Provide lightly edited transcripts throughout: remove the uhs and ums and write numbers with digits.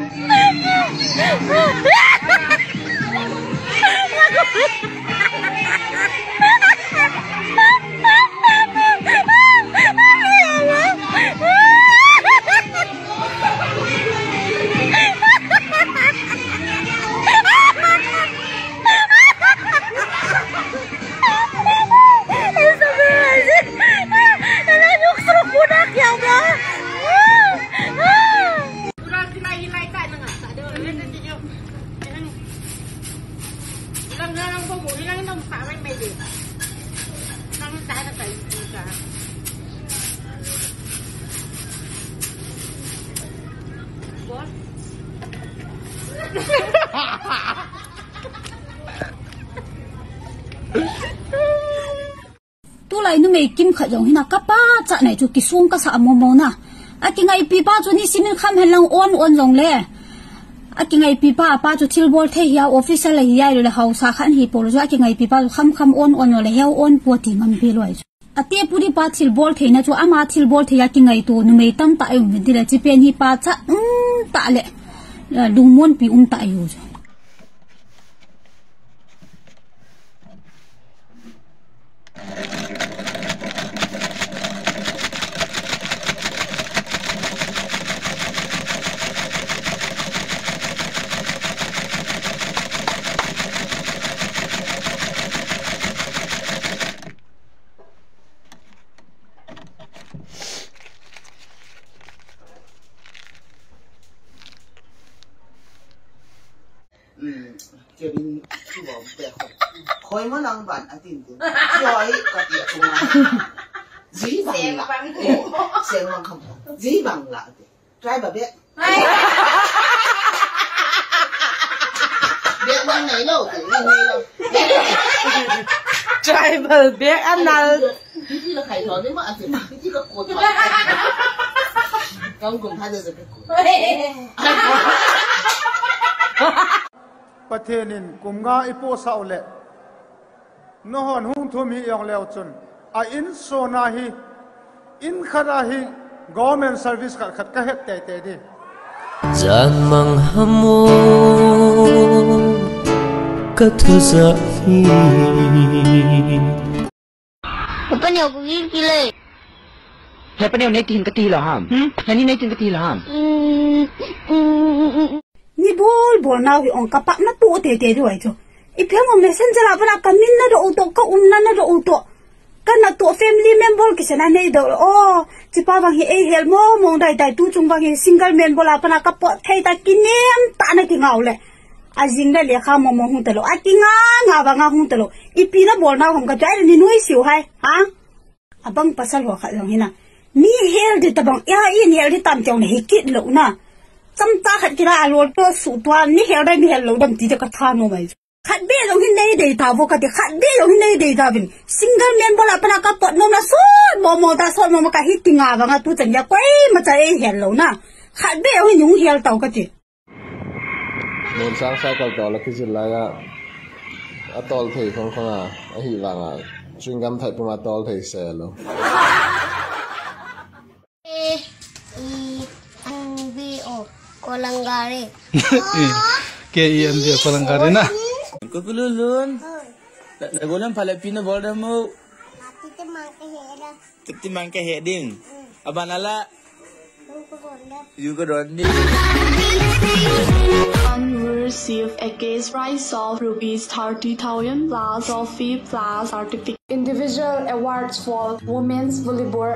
tu lại nó mày kim khởi giống như nào cấp ba chợ này chú kí xuống các xã mồ na à cái ngày pi ba chú ni xin khăm hay lang ôn giống lệ à cái ngày pi ba chú thiêu bol thế hiao official là hiao rồi là hậu xã khăn hi polo à cái ngày pi ba khăm ôn rồi là hiao ôn bùa thì mắm pi rồi à tiệp budi ba thiêu bol thế na chú ama thiêu bol thế cái ngày tu nó mày tâm tại mình thì là chỉ pen hi ba chợ tại lệ đúng muốn pi tại rồi 这边是我白开么能办啊？对不对？开个别处啊，几万啦，千万看不，几万啦的，再不别，别往内漏的，往内漏， 再不别按那， 你这个海豚的嘛，你这个锅团，刚公他就是个锅。 ประเทศนี้กุมงาอิโปสาวเล่นหอนหุ่งทุ่มหิยองเลวจนอินโซนาฮีอินขราฮี government service ขัดกะเฮ็ดแต่ดิ Jangan hamu ketuzahi. Apa ni aku gila? Siapa ni nak tin keti lah ham? Nani nak tin keti lah ham? Ni bol na wi on kapak na tu te rồi cho. Ipe mo messenger apa na kamin na do auto ka na do auto. Kan na to family member kisana nei do. Oh, ci pa bang hi e hel mo mong dai tu chung bang hi single member apa na ka po thai ta kinem ta na ti ngau le. A jing da le kha mo mo hung talo. A ti nga ba nga hung talo. Ipi na bol na hong ka jai ni nuai siu hai. Ha? Abang pasal ho kha long hina. Mi hel de tabang ya in hel de tam chong ne hikit lo na. Chăm ta khát kia là lột to sụt toan ní heo đây mi heo lâu đâm tí cho cái than nó mày khát bê giống như này để thảo vô cái khát bê giống như này để thảo bình single member là pana cái pot nó là sốt mò ta sốt mò cái hít tiếng à và tu chân ya quay mà chạy heo lâu na khát bê giống như nhung heo tàu cái gì nên sáng sai cầu đó là cái gì lại à tol thầy không à hy vọng chuyên ngắm thầy mà tol thầy xe luôn Kolanggare. Dia kolanggare na. Kau kululun. Lagulan Palapino bol dah mau. Kita mangke heading. Abang nala. You go dondi. Receive a case price of rupees 30,000 plus of fee plus certificate. Individual awards for women's volleyball.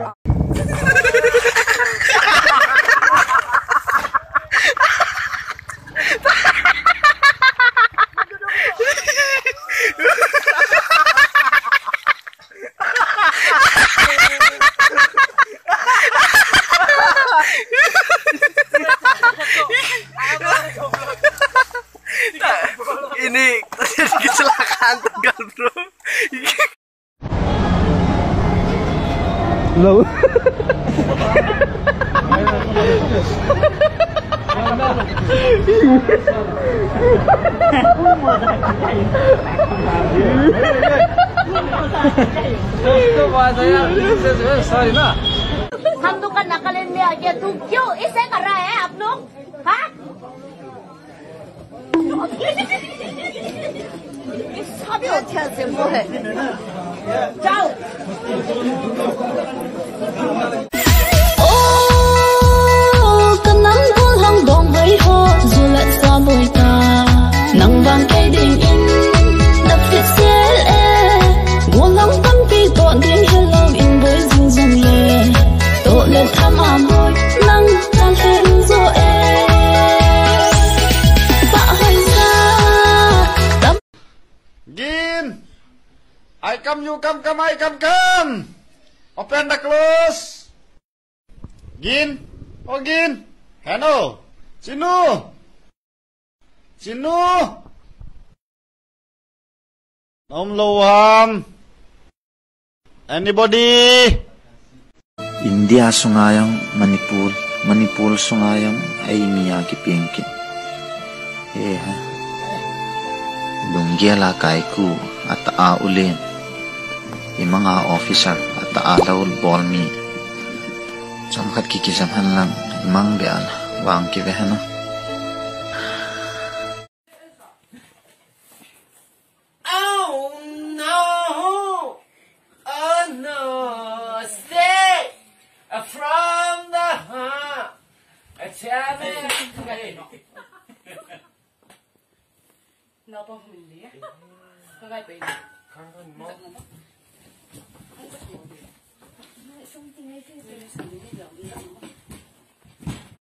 Ini terjadi kecelakaan Tegal bro. Low. Sorry ना हम लोग का नकल में आ गया तू क्यों इसे कर रहा है आप लोग हाँ 有天什么嘿？走。哦，跟南方行动会好，dù lại xa bồi ta, nắng vàng cây đình in, đập việt xe e, ngô lăng tâm pi tọa tiếng hello in với dinh dòng lệ, tọa lên tham ảm bồi, nắng tan hẹn rồi e, bạ hơi xa, tâm. Gin, I come you come I come. Open the close. Gin, oh Gin, hello, Chinu, Nom Loham, anybody? India sungayang Manipur sungayang ay Miyagi Piengkin. Ha. Lunggia la kaiku at ulin. Yung mga officer at alawul bolmi. Samkat kikisamhan lang imang bian wang kivehano. Oh no! Oh no! Stay from the heart. Tell me. Nó bao mình đi á? Có gai bị. Không có mốt. Không có mốt. Không có mốt.